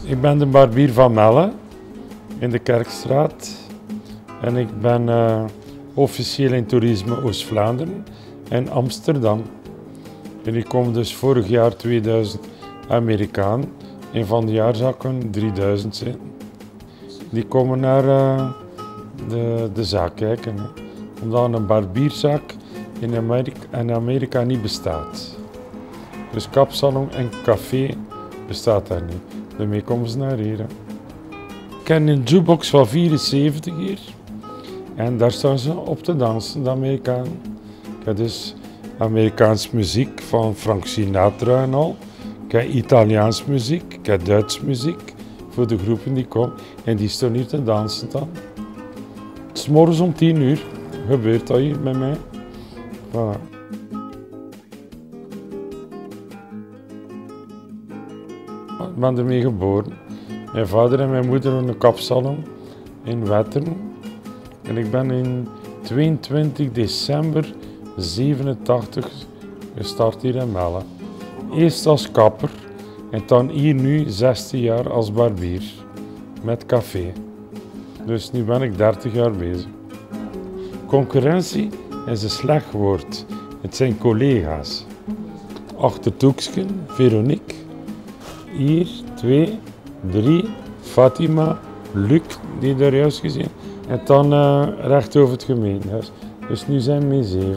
Ik ben de barbier van Melle in de Kerkstraat en ik ben officieel in toerisme Oost-Vlaanderen en Amsterdam. En ik kom dus vorig jaar 2000 Amerikaan en van de jaarzakken 3000 zijn. Die komen naar de zaak kijken, hè. Omdat een barbierzaak in Amerika niet bestaat. Dus kapsalon en café bestaat daar niet. Daarmee komen ze naar hier. Hè. Ik ken een jukebox van 74 hier. En daar staan ze op te dansen, de Amerikanen. Ik heb dus Amerikaans muziek van Frank Sinatra en al. Ik heb Italiaans muziek, ik heb Duits muziek voor de groepen die komen. En die staan hier te dansen dan. 'S morgens om 10 uur gebeurt dat hier met mij. Voilà. Ik ben ermee geboren. Mijn vader en mijn moeder hadden een kapsalon in Wetteren. En ik ben in 22 december 87 gestart hier in Melle. Eerst als kapper en dan hier nu 16 jaar als barbier. Met café. Dus nu ben ik 30 jaar bezig. Concurrentie is een slecht woord. Het zijn collega's. Achtertoeksken, Veronique. Hier 2, 3, Fatima, Luc, die daar juist gezien. En dan recht over het gemeentehuis. Dus nu zijn we 7.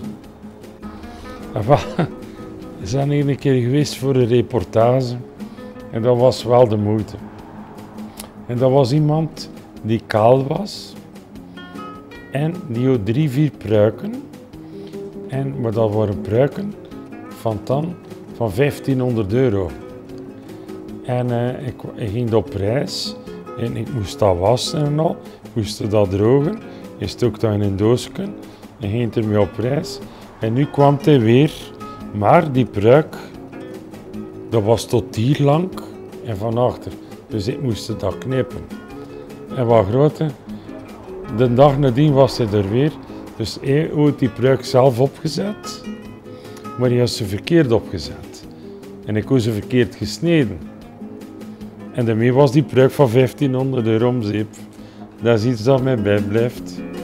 We zijn hier een keer geweest voor een reportage. En dat was wel de moeite. En dat was iemand die kaal was. En die had 3, 4 pruiken. Maar dat waren pruiken van 1500 euro. En ik ging op reis en ik moest dat wassen en al, moest dat drogen. Je stok dat in een doosje en ging ermee op reis. En nu kwam hij weer, maar die pruik, dat was tot hier lang en van achter. Dus ik moest dat knippen. En wat groter, de dag nadien was hij er weer. Dus hij had die pruik zelf opgezet, maar hij had ze verkeerd opgezet. En ik had ze verkeerd gesneden. En daarmee was die pruik van 1500 euro om zeep. Dat is iets dat mij bijblijft.